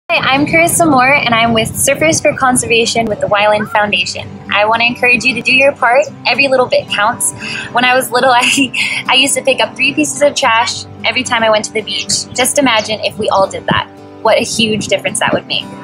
Hi, I'm Carissa Moore, and I'm with Surfers for Conservation with the Wyland Foundation. I want to encourage you to do your part. Every little bit counts. When I was little, I used to pick up 3 pieces of trash every time I went to the beach. Just imagine if we all did that. What a huge difference that would make.